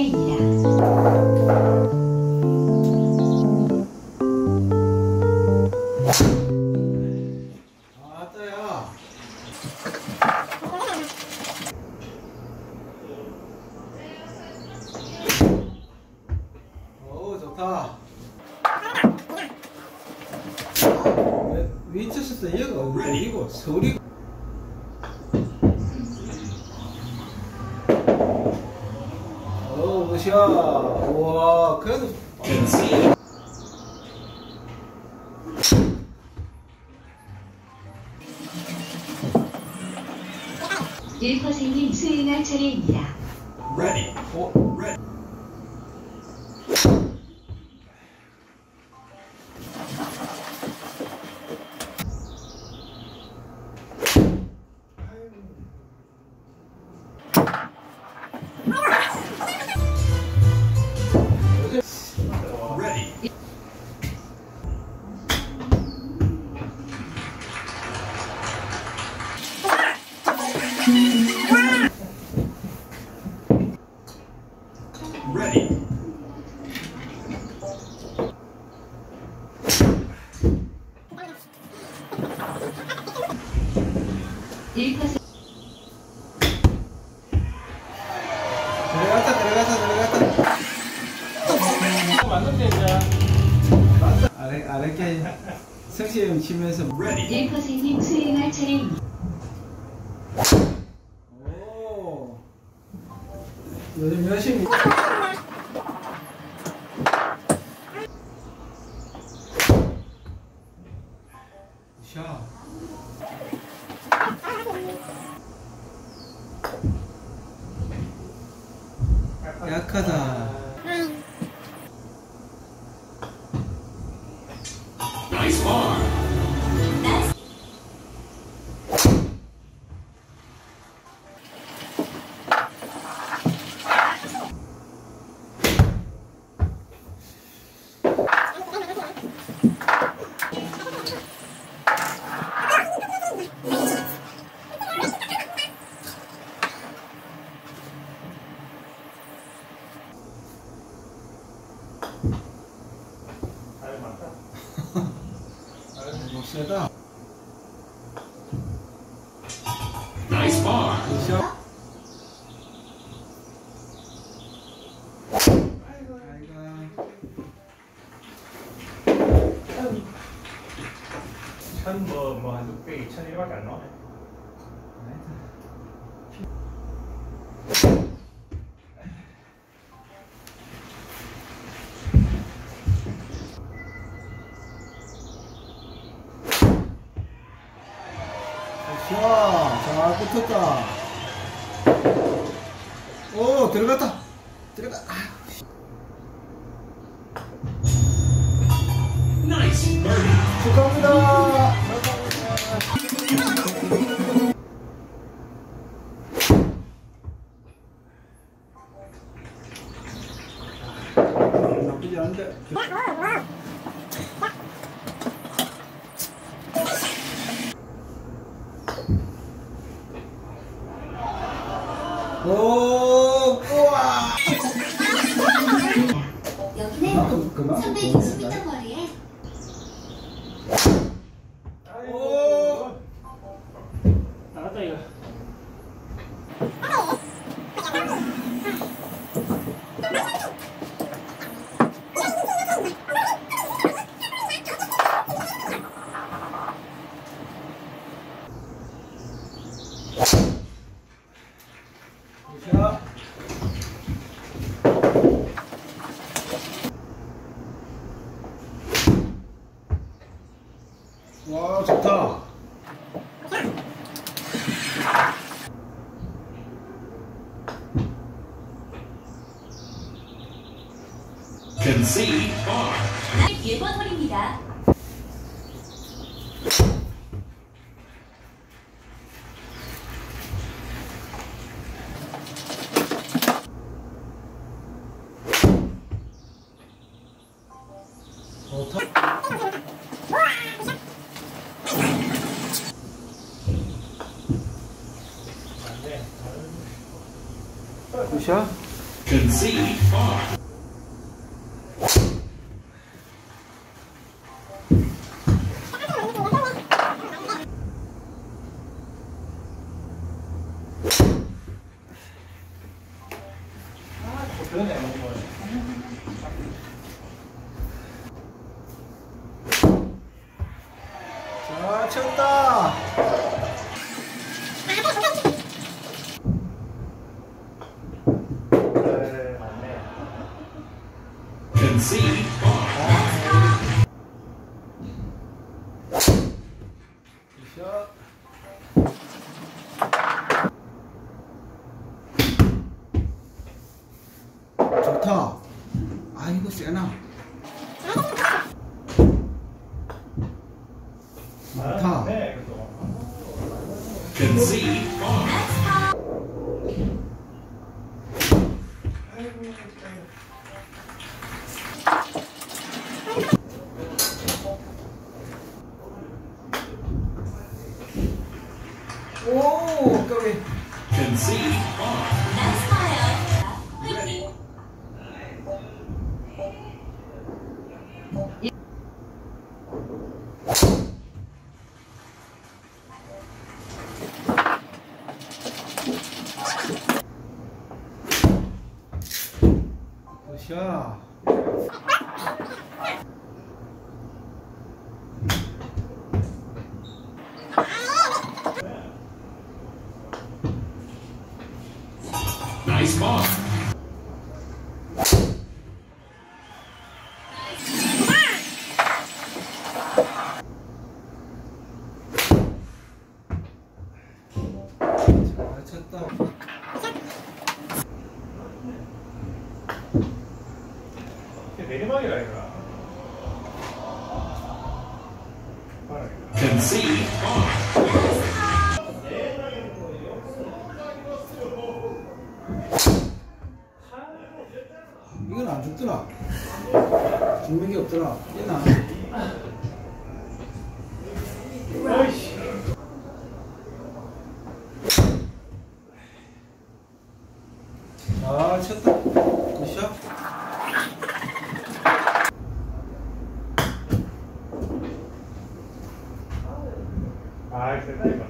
차례입니다. 아따야. 오, 좋다. 위쳐서 얘가 어디고 서울이. 오, 으쌰. 우와, 그래도. 1%님 수행할 차례입니다. Ready. Ready. Ready. Ready. 들어갔다. 맞는데 이제. 아랫게 성시형 치면서. Ready. 1%님 수행할 차례입니다. 오. 요즘 열심히. 샤. 약하다. Nice bar. 세다. Nice bar. 샤. 천 뭐한 600, 1001밖에 안 나오네. 샤. 잘 붙었다. 오, 들어갔다. 들어가. Nice birdie. 축하합니다. 나쁘지 않은데. 오, 우와. 여기는 그만. 360m 거리에 오. 나갔다 이거. 샤. 와, 좋다. Concede bar. 1번 홀입니다. 좋다. 굿샷. Concede par. 그러네 뭐. 잘 쳤다. 네, 맞네. Concede par. 샷. 좋다. 아 이거 세나. 좋다. 네, 그래도. Concede par. 오, 까비. Concede par. 나이스 파요. 화이팅. 샷. Nice bar. 잘 쳤다. 내리막이라 이거라. Concede par. 이건 안 죽더라. 죽는 게 없더라. 얘나. 어이씨. 아, 쳤다. 굿샷. 아, 됐다 이거.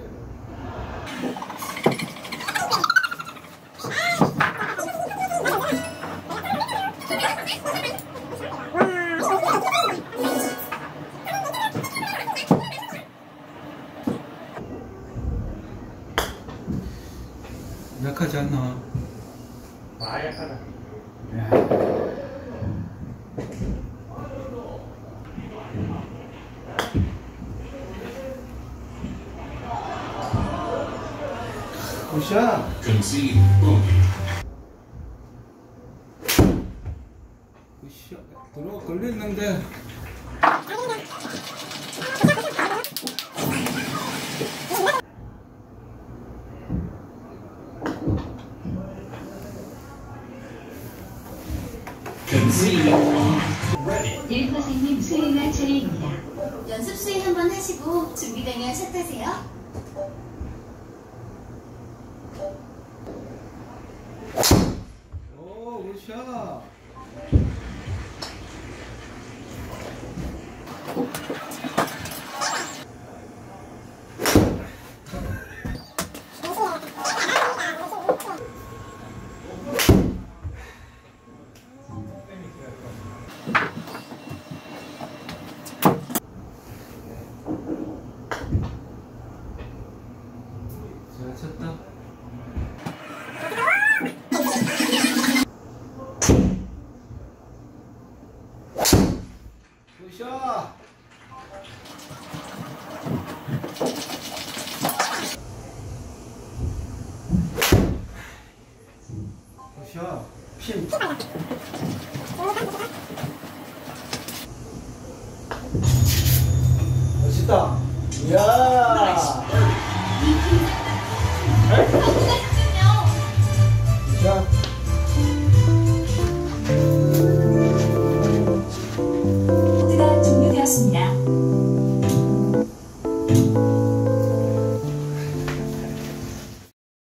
약하지 않나? 아, 약하다. 굿샷. Concede bogey. 굿샷. 들어 걸렸는데. Concede par. Ready. 1%님 수행할 차례입니다. 연습 수행 한번 하시고 준비되면 샷하세요. 오, 굿샷. 잘 쳤다. 굿샷. 굿샷. 핀. 멋있다. 이야. 너무나 집중요. 굿샷. 모두가 종료되었습니다.